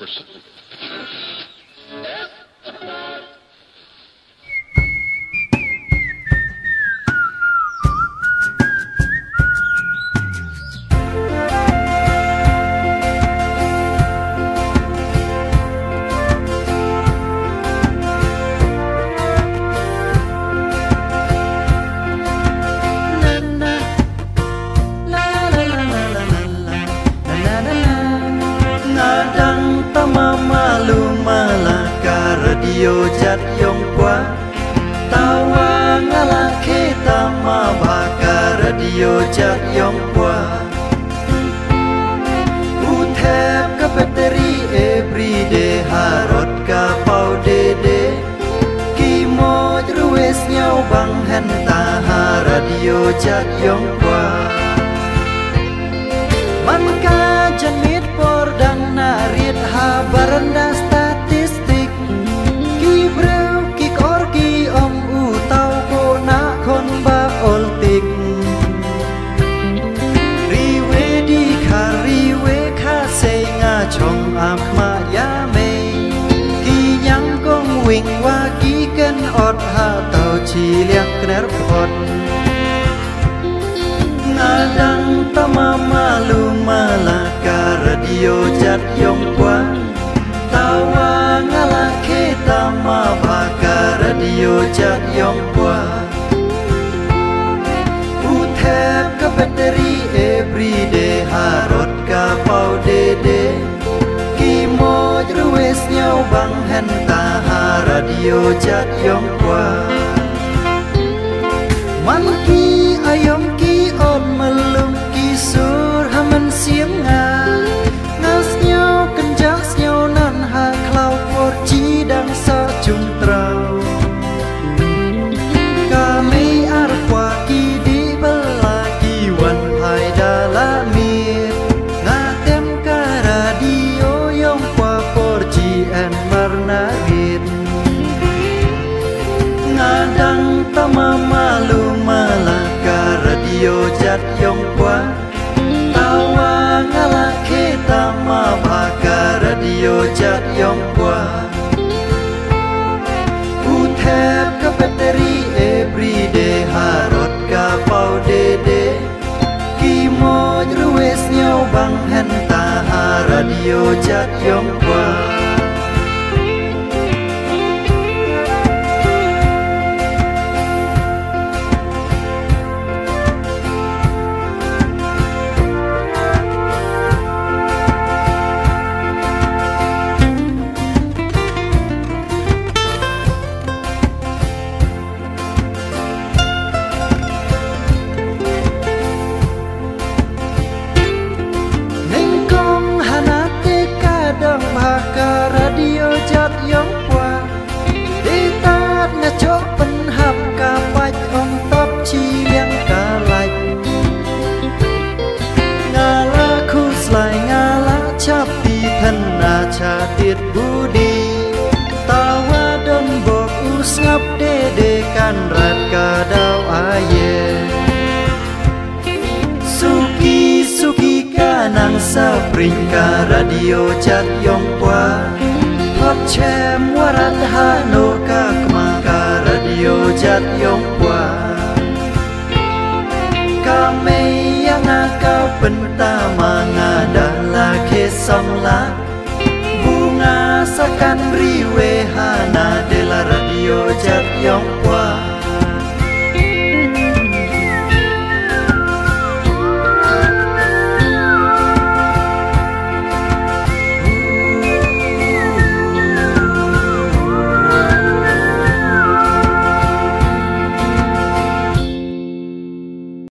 Radio jat yong kwa tawa ngala kita ma baka radio jat yong kwa uthep ka battery everyday harot ka pau dede ki moj ruwes nhau bang henta ha radio jat yong kwa man ka janmit por dang narit ha baranda statistik chong am ma ya me ki yang kong wing wa ki ken ot ha tau chi liang kner pot ngadang tama malu malaka radio jat yong kwa tawa ngala ke tama baka radio jat yong kwa uthep ka battery everyday harot ka pau dede moj ruwes nhau bang henta ha radio jat yong kwa man ki ayom ki on malum ki sur haman siang nga ngas nhau kenjas nhau nan ha klau por chi dang sa chung trau kami arpa ki di bela ki wan hai dalami ngatem ka radio ngadang tama malu malaka radio jat yong kwa tawa ngala ke tama baka radio jat yong kwa uthep ka battery everyday harot ka pau dede ki moj ruwes nhau bang henta ha radio jat yong kwa radio jat yong kwa đi tát nga chốt pen hap ka bạch ông tóc chi liang ka lạch nga la khu slai nga la chap pi thân na cha tiệt budi tawa don bok us ngap de de kan rat ka dau aye suki suki kanang sa pring ka radio jat yong kwa hot chem warat hano ka kmaka radio jat yong kwa kame yang ka penta manga dala ke songla bunga sakan riwe hana de la radio jat yong kwa